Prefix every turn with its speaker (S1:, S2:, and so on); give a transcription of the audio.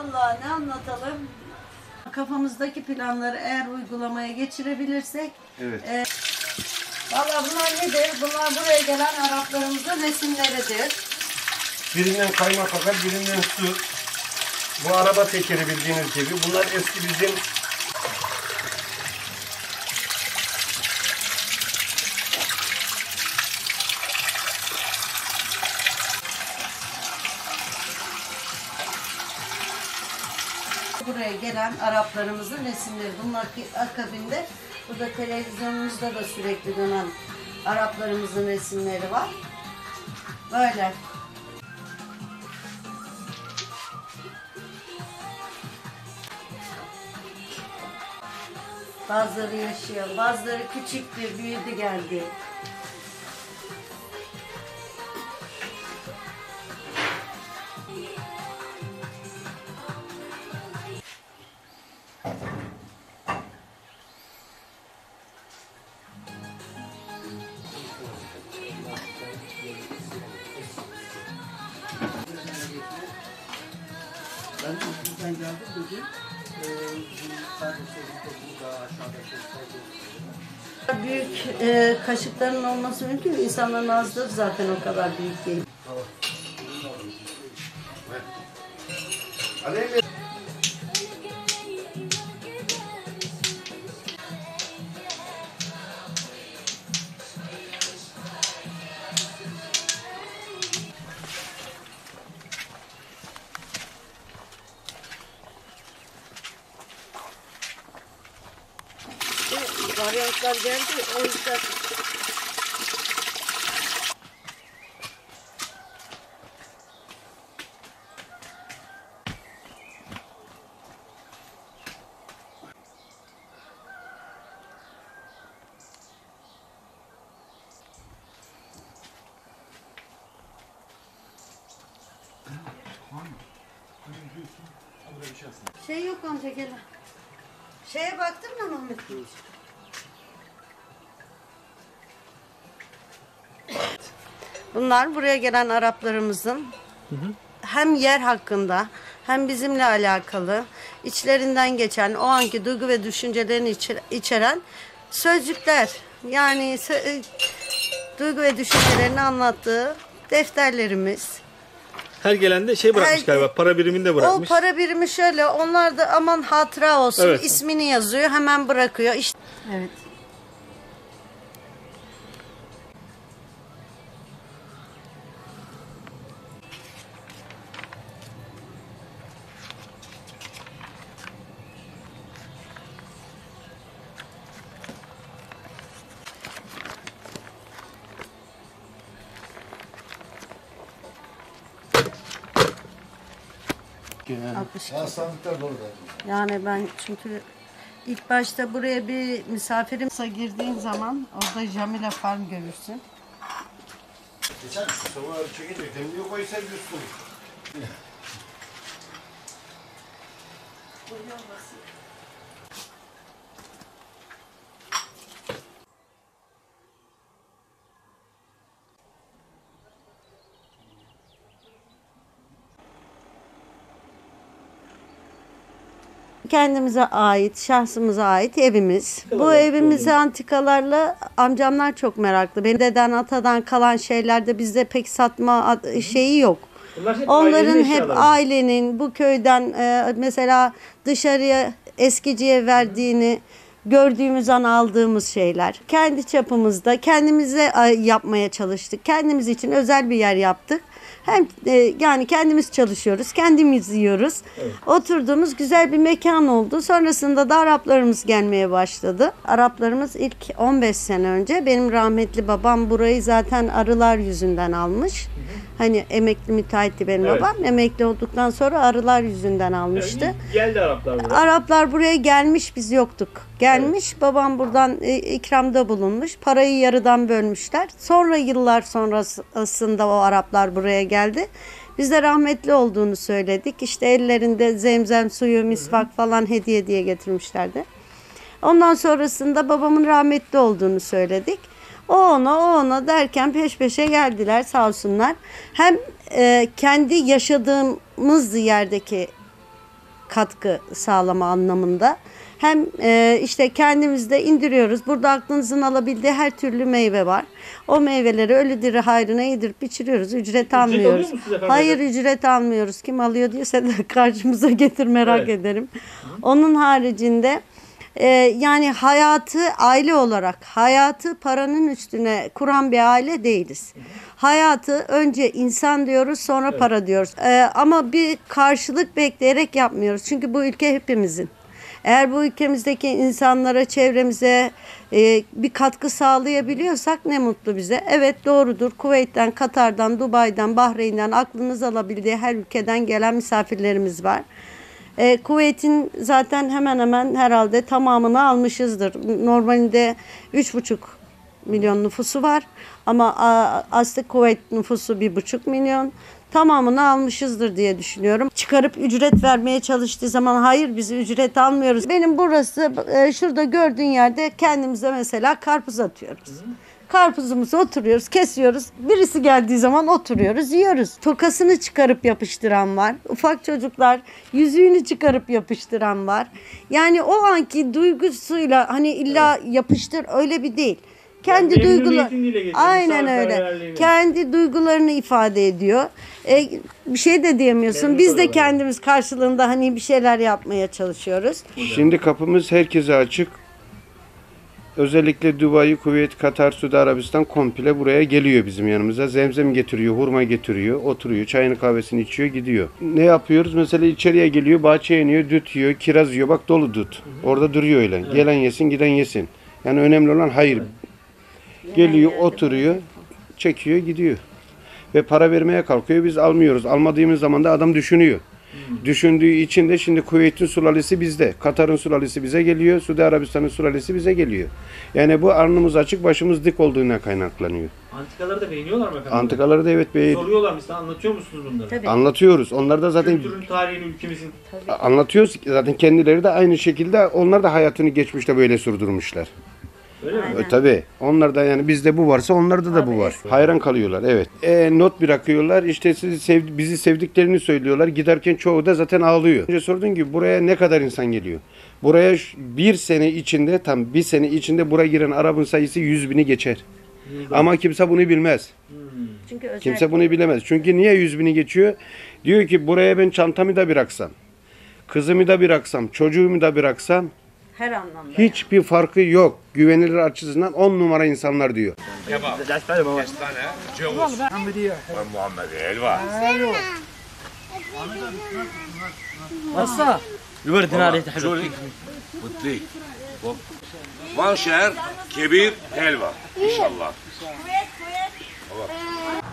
S1: Vallahi ne anlatalım? Kafamızdaki planları eğer uygulamaya geçirebilirsek.
S2: Evet.
S1: Vallahi bunlar nedir? Bunlar buraya gelen Araplarımızın resimleridir.
S2: Birinden kaymak akar, birinden su. Bu araba tekeri bildiğiniz gibi. Bunlar eski bizim
S1: buraya gelen Araplarımızın resimleri. Bunun akabinde burada televizyonumuzda da sürekli dönen Araplarımızın resimleri var. Böyle. Bazıları yaşıyor, bazıları küçüktü, büyüdü geldi.
S3: Ben İzmir'den geldim bugün. Sadece burada aşağıda
S1: Büyük kaşıkların olması mümkün mü? İnsanların ağızları zaten o kadar büyük değil. Varyantlar geldi, o yüzden şey yok amca gel. Şeye baktın mı Mehmet? Bunlar buraya gelen Araplarımızın hem yer hakkında hem bizimle alakalı içlerinden geçen o anki duygu ve düşüncelerini içeren sözcükler. Yani duygu ve düşüncelerini anlattığı defterlerimiz.
S4: Her gelen de şey bırakmış galiba, para birimini de bırakmış.
S1: O para birimi şöyle, onlar da aman hatıra olsun,
S4: evet,
S1: ismini yazıyor, hemen bırakıyor. İşte, evet.
S3: Hastalıklar dolu.
S1: Yani ben çünkü ilk başta buraya bir misafirimse girdiğin zaman orada Jamila Farm görürsün.
S2: geçen sabah çekince temizliği koysa diyorsun.
S1: Kendimize ait, şahsımıza ait evimiz. Bu evimizi antikalarla amcamlar çok meraklı. Benim deden atadan kalan şeylerde bizde pek satma şeyi yok. Onların hep ailenin bu köyden mesela dışarıya eskiciye verdiğini gördüğümüz an aldığımız şeyler. Kendi çapımızda kendimize yapmaya çalıştık. Kendimiz için özel bir yer yaptık. Hem yani kendimiz çalışıyoruz, kendimiz yiyoruz. Evet. Oturduğumuz güzel bir mekan oldu. Sonrasında da Araplarımız gelmeye başladı. Araplarımız ilk 15 sene önce benim rahmetli babam burayı zaten arılar yüzünden almış. Hı hı. Hani emekli müteahhitti benim babam. Emekli olduktan sonra arılar yüzünden almıştı.
S4: Yani geldi Araplar buraya.
S1: Araplar buraya gelmiş, biz yoktuk. Gelmiş, evet. Babam buradan ikramda bulunmuş. Parayı yarıdan bölmüşler. Sonra yıllar sonrasında o Araplar buraya geldi. Biz de rahmetli olduğunu söyledik. İşte ellerinde zemzem suyu, misvak falan hediye diye getirmişlerdi. Ondan sonrasında babamın rahmetli olduğunu söyledik. O ona derken peş peşe geldiler sağ olsunlar. Hem kendi yaşadığımız yerdeki katkı sağlama anlamında. Hem işte kendimizde indiriyoruz. Burada aklınızın alabildiği her türlü meyve var. O meyveleri ölü diri hayrına yedirip içiriyoruz. Ücret almıyoruz.
S4: alıyor musunuz efendim?
S1: Hayır, ücret almıyoruz. Kim alıyor diyorsa da karşımıza getir, merak ederim. Onun haricinde yani hayatı aile olarak, hayatı paranın üstüne kuran bir aile değiliz. Hayatı önce insan diyoruz, sonra para diyoruz. Ama bir karşılık bekleyerek yapmıyoruz. Çünkü bu ülke hepimizin. Eğer bu ülkemizdeki insanlara, çevremize bir katkı sağlayabiliyorsak ne mutlu bize. Evet, doğrudur. Kuveyt'ten, Katar'dan, Dubai'den, Bahreyn'den aklınız alabildiği her ülkeden gelen misafirlerimiz var. Kuveyt'in zaten hemen hemen herhalde tamamını almışızdır. Normalde 3,5 milyon nüfusu var ama aslı Kuveyt nüfusu 1,5 milyon. Tamamını almışızdır diye düşünüyorum. Çıkarıp ücret vermeye çalıştığı zaman hayır, biz ücret almıyoruz. Benim burası şurada gördüğün yerde kendimize mesela karpuz atıyoruz. Karpuzumuzu oturuyoruz, kesiyoruz. Birisi geldiği zaman oturuyoruz, yiyoruz. Tokasını çıkarıp yapıştıran var. Ufak çocuklar yüzüğünü çıkarıp yapıştıran var. Yani o anki duygusuyla hani illa yapıştır öyle bir değil. Kendi duygular, aynen öyle. Kendi duygularını ifade ediyor. Bir şey de diyemiyorsun. Biz de kendimiz karşılığında hani bir şeyler yapmaya çalışıyoruz.
S5: Şimdi kapımız herkese açık. Özellikle Dubai, Kuveyt, Katar, Suudi Arabistan komple buraya geliyor bizim yanımıza. Zemzem getiriyor, hurma getiriyor, oturuyor, çayını kahvesini içiyor, gidiyor. Ne yapıyoruz? Mesela içeriye geliyor, bahçeye iniyor, düt yiyor, kiraz yiyor. Bak dolu düt. Orada duruyor öyle. Evet. Gelen yesin, giden yesin. Yani önemli olan hayır. Geliyor, oturuyor, çekiyor, gidiyor. Ve para vermeye kalkıyor, biz almıyoruz. Almadığımız zaman da adam düşünüyor. Düşündüğü için de şimdi Kuveyt'in sulalesi bizde. Katar'ın sulalesi bize geliyor. Suudi Arabistan'ın sulalesi bize geliyor. Yani bu alnımız açık, başımız dik olduğuna kaynaklanıyor.
S4: Antikaları da beğeniyorlar mı efendim?
S5: Antikaları da evet beğeniyor.
S4: Soruyorlar mı? Size anlatıyor musunuz bunları?
S1: Tabii.
S5: Anlatıyoruz. Onlar da zaten
S4: Kültürün, tarihini, ülkemizin.
S5: anlatıyoruz. Zaten kendileri de aynı şekilde onlar da hayatını geçmişte böyle sürdürmüşler.
S4: Öyle mi?
S5: Tabii. Onlar da yani bizde bu varsa onlarda da bu var. Hayran kalıyorlar evet. Not bırakıyorlar. İşte bizi sevdiklerini söylüyorlar. Giderken çoğu da zaten ağlıyor. Önce sordun ki buraya ne kadar insan geliyor? Buraya bir sene içinde, tam bir sene içinde buraya giren Arap'ın sayısı 100.000'i geçer. Ama kimse bunu bilmez.
S1: Çünkü
S5: Kimse bunu bilemez. Çünkü niye 100.000'i geçiyor? Diyor ki buraya ben çantamı da bıraksam, kızımı da bıraksam, çocuğumu da bıraksam
S1: her anlamda.
S5: hiçbir farkı yok. Güvenilir açısından 10 numara insanlar diyor.
S6: Van şehir kebir helva. İnşallah.